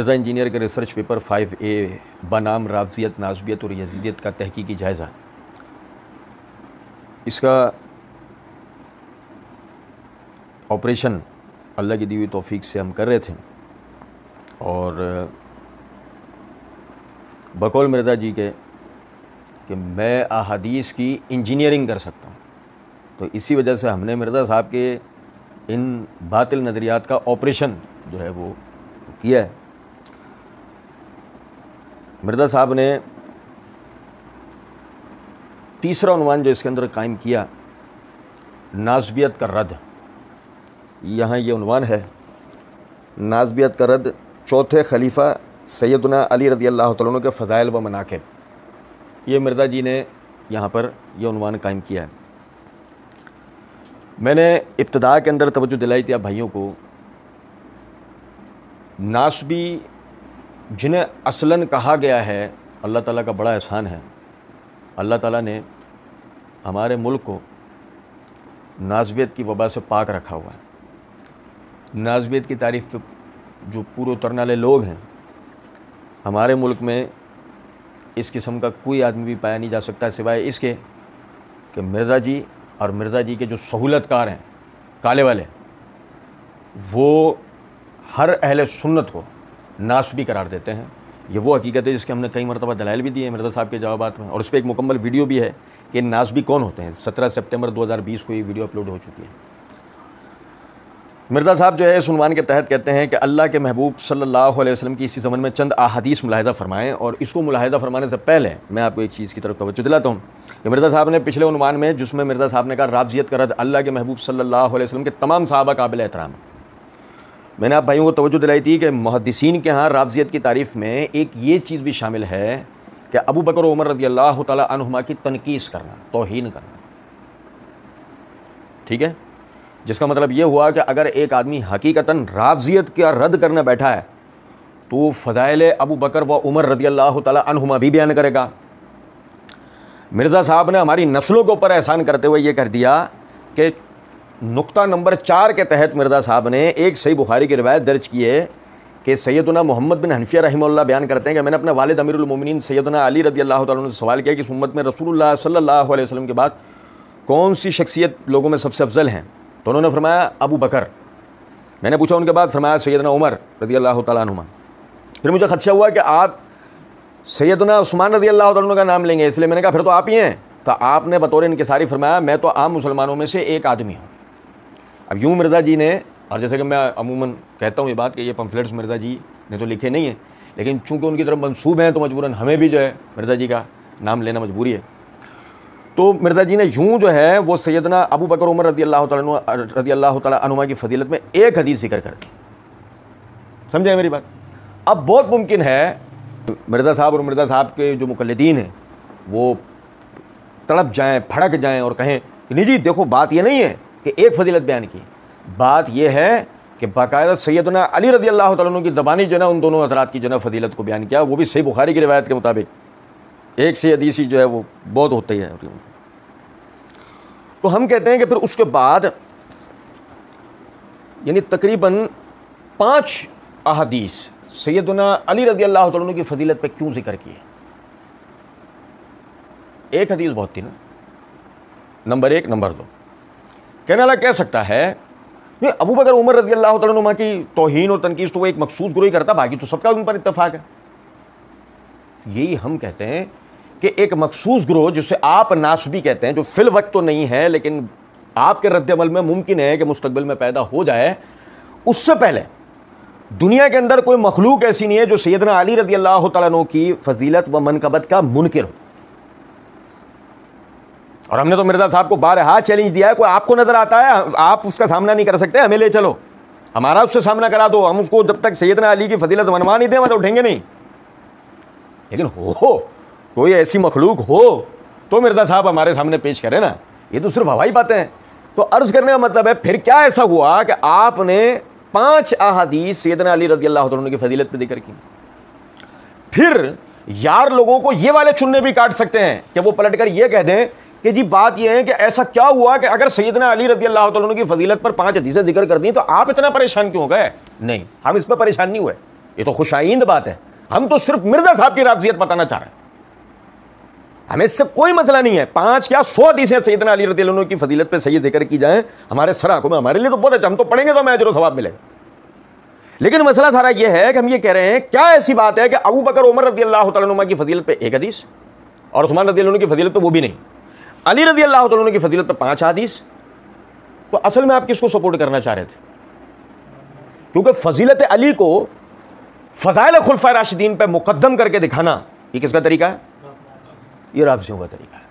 Mirza engineer के research paper 5A बनाम राफ़ज़ियत, नासबियत और यज़ीदियत का तहकीकी जायज़ा। इसका ऑपरेशन अल्लाह की दी हुई तौफीक से हम कर रहे थे और बकौल मिर्ज़ा जी के कि मैं अहादीस की इंजीनियरिंग कर सकता हूँ, तो इसी वजह से हमने मिर्ज़ा साहब के इन बातिल नज़रियात का ऑपरेशन जो है वो किया है। मिर्ज़ा साहब ने तीसरा उन्वान जो इसके अंदर कायम किया, नासबियत का रद्द। यहाँ ये उन्वान है, नासबियत का रद्द चौथे खलीफा सैयदना अली रज़ी अल्लाह तआला अन्हु के फ़ज़ाइल व मनाक़िब। ये मिर्ज़ा जी ने यहाँ पर यह उन्वान कायम किया है। मैंने इब्तिदा के अंदर तवज्जो दिलाई थी आप भाइयों को, नासबी जिन्हें असलन कहा गया है, अल्लाह ताला का बड़ा एहसान है। अल्लाह ताला ने हमारे मुल्क को नासबियत की वबा से पाक रखा हुआ है। नासबियत की तारीफ़ पे जो पूरे उतरने वाले लोग हैं हमारे मुल्क में, इस किस्म का कोई आदमी भी पाया नहीं जा सकता सिवाय इसके कि मिर्ज़ा जी और मिर्ज़ा जी के जो सहूलतकार हैं काले वाले, वो हर अहले सुन्नत को नासबी करार देते हैं। ये वो हकीकत है जिसके हमने कई मरतबा दलाइल भी दिए हैं मिर्ज़ा साहब के जवाबात में, और उस पर एक मुकम्मल वीडियो भी है कि नासबी कौन होते हैं। 17 सितंबर 2020 को ये वीडियो अपलोड हो चुकी है। मिर्ज़ा साहब जो है इस उन्वान के तहत कहते हैं कि अल्लाह के महबूब सल्लल्लाहु अलैहि वसल्लम की इसी ज़मन में चंद अहादीस मुलाहिज़ा फरमाएँ। और इसको मुलाहिज़ा फरमाने से पहले मैं आपको एक चीज़ की तरफ तवज्जो दिलाता हूँ कि मिर्ज़ा साहब ने पिछले उन्वान में, जिसमें मिर्ज़ा साहब ने कहा राफ़ज़ियत का रद्द, अल्लाह के महबूब सल्लल्लाहु अलैहि वसल्लम के तमाम सहाबा काबिल एहतराम। मैंने आप भाइयों को तवज्जो दिलाई थी कि मुहद्दिसीन के यहाँ राफ़ज़ियत की तारीफ़ में एक ये चीज़ भी शामिल है कि अबू बकर और उमर रज़ी अल्लाह तआला अन्हुमा की तनकीस करना, तौहीन करना। ठीक है, जिसका मतलब ये हुआ कि अगर एक आदमी हकीकतन राफ़ज़ियत का रद्द करने बैठा है तो फ़ज़ाइल अबू बकर व उमर रज़ी अल्लाह तआला अन्हुमा भी बयान करेगा। मिर्ज़ा साहब ने हमारी नस्लों के ऊपर एहसान करते हुए ये कर दिया कि नुक्ता नंबर 4 के तहत मिर्ज़ा साहब ने एक सही बुखारी की रिवायत दर्ज की है कि सैयदना मोहम्मद बिन हनफिया रहमहुल्लाह बयान करते हैं कि मैंने अपने वालिद अमीरुल मोमिनीन सैयदना अली रज़ी अल्लाह तआला अन्हु से सवाल किया कि इस उम्मत में रसूलुल्लाह सल्लल्लाहु अलैहि वसल्लम के बाद कौन सी शख्सियत लोगों में सबसे अफजल हैं, तो उन्होंने फरमाया अबू बकर। मैंने पूछा उनके बाद, फरमाया सैयदना उमर रज़ी अल्लाह तआला अन्हुमा। फिर मुझे खदशा हुआ कि आप सैयदना उस्मान रज़ी अल्लाह तआला अन्हु का नाम लेंगे, इसलिए मैंने कहा फिर तो आप ही हैं। तो आपने बतौर इनकिसारी फरमाया मैं तो आम मुसलमानों में से एक आदमी हूँ। अब यूँ मिर्ज़ा जी ने, और जैसे कि मैं अमूमन कहता हूँ ये बात कि ये पम्फलेट्स मिर्ज़ा जी ने तो लिखे नहीं हैं, लेकिन चूँकि उनकी तरफ मंसूब हैं तो मजबूरन हमें भी जो है मिर्ज़ा जी का नाम लेना मजबूरी है। तो मिर्ज़ा जी ने यूँ जो है वो सैयदना अबू बकर उमर रज़ी अल्लाह तआला अन्हुमा की फजीलत में एक हदीस जिक्र कर दी। समझे मेरी बात? अब बहुत मुमकिन है मिर्ज़ा साहब और मिर्ज़ा साहब के जो मुक़ल्लिदीन हैं वो तड़प जाएँ, भड़क जाएँ और कहें कि नहीं जी देखो बात ये नहीं है कि एक फजीलत बयान की, बात यह है कि बाकायदा सैयदना अली रज़ी अल्लाह तआला अन्हु की ज़बानी जो है उन दोनों हज़रात की जो है फजीलत को बयान किया, वो भी सही बुखारी की रिवायत के मुताबिक। एक से हदीसी जो है वो बहुत होती है। तो हम कहते हैं कि फिर उसके बाद यानी तकरीबन 5 अहादीस सैयदना अली रज़ी अल्लाह तआला अन्हु की फजीलत पे क्यों जिक्र किए? एक हदीस बहुत थी ना, नंबर 1, नंबर 2। कहने वाला कह सकता है नहीं अबू बकर उमर रज़ी अल्लाह तआला अन्हुमा की तौहीन और तनकीस तो वो एक मखसूस ग्रोह ही करता, बाकी तो सबका उन पर इत्तफाक है। यही हम कहते हैं कि एक मखसूस ग्रोह जिसे आप नासबी कहते हैं, जो फिल वक्त तो नहीं है लेकिन आपके रद्द-ए-अमल में मुमकिन है कि मुस्तकबिल में पैदा हो जाए, उससे पहले दुनिया के अंदर कोई मखलूक ऐसी नहीं है जो सैयदना अली रज़ी अल्लाह तआला अन्हु की फजीलत व मनकबत का मुनकिर हो। और हमने तो मिर्ज़ा साहब को बारहा चैलेंज दिया है, कोई आपको नज़र आता है आप उसका सामना नहीं कर सकते, हमें ले चलो, हमारा उससे सामना करा दो, हम उसको जब तक सैयदना अली की फजीलत मनवा नहीं दें मतलब उठेंगे नहीं। लेकिन हो कोई ऐसी मखलूक हो तो मिर्ज़ा साहब हमारे सामने पेश करें ना, ये तो सिर्फ हवाई बातें हैं। तो अर्ज़ करने का मतलब है फिर क्या ऐसा हुआ कि आपने 5 अहादीस सैयदना अली रज़ी अल्लाह तआला अन्हु की फजीलत पे जिक्र की। फिर यार लोगों को ये वाले चुन्ने भी काट सकते हैं कि वो पलट कर ये कह दें कि जी बात यह है कि ऐसा क्या हुआ कि अगर सैयदना अली रज़ी अल्लाह तआला अन्हु की फजीलत पर 5 हदीसें जिक्र कर दी तो आप इतना परेशान क्यों हो गए? नहीं, हम इस पर परेशान नहीं हुए। ये तो खुशाइंद बात है। हम तो सिर्फ मिर्जा साहब की राफजियत बताना चाह रहे हैं, हमें इससे कोई मसला नहीं है। 5 क्या 100 हदीसें सैयदना अली रज़ियल्लाहु अन्हु की फजीलत पे सही जिक्र की जाए हमारे सर आंखों में, हमारे लिए तो बहुत अच्छा, हम तो पढ़ेंगे तो हमें अजर और सवाब मिलेगा। लेकिन मसला सारा यह है कि हम ये कह रहे हैं क्या ऐसी बात है कि अबू बकर उमर रज़ियल्लाहु तआला अन्हुमा की फजीलत पे 1 हदीस और उस्मान रज़ियल्लाहु अन्हु की फजीलत पे वो भी नहीं, अली रज़ियल्लाहु तआला अन्हु की फजीलत पे 5 हदीस। तो असल में आप किसको सपोर्ट करना चाह रहे थे? क्योंकि फजीलत अली को फ़ज़ाइल खुलफ़ाए राशिदीन पे मुक़द्दम करके दिखाना ये किसका तरीका है? ये राफ़िज़ियों का तरीका है।